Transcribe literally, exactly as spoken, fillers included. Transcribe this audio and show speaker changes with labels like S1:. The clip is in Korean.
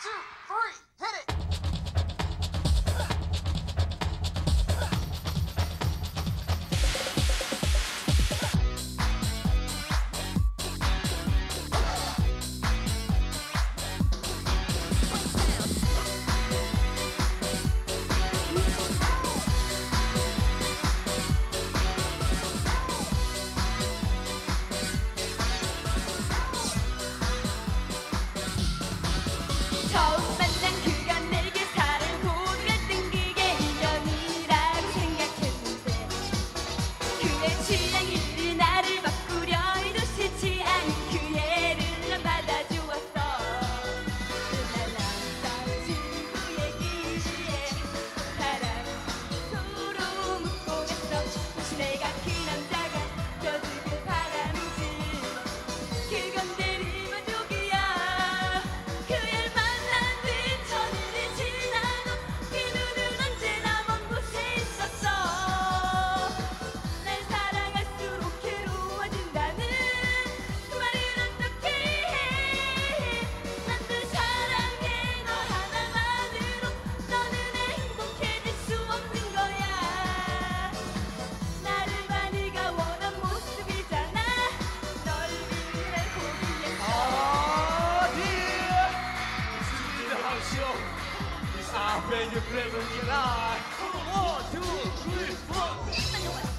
S1: 처음 만난 그가 내게 사랑 고백했던 그게 인연이라고 생각했는데 그의 취향이 나를 바꾸려 해도 싫지 않은 그 애를 난 받아주었어. 그날 남자 친구의 기시에 사랑이 서로 묻고 갔어. 혹시 내가 그 남자가 껴주길 바라는지 그건 대리 만족이야. 그 애를 만난 뒤 천일이 지나도 그 눈은 언제나 먼 곳에 있었어. 날 사랑할수록 괴로워진다는 그 말을 어떻게 해. 난 늘 사랑해 너 하나만으로 너는 행복해질 수 없는 거야. 나를 봐 네가 원한 모습이잖아. 널 위해 포기했어.
S2: Ah, dear, this is the house show. It's our venue, pleasant, get on. One, two, three, four.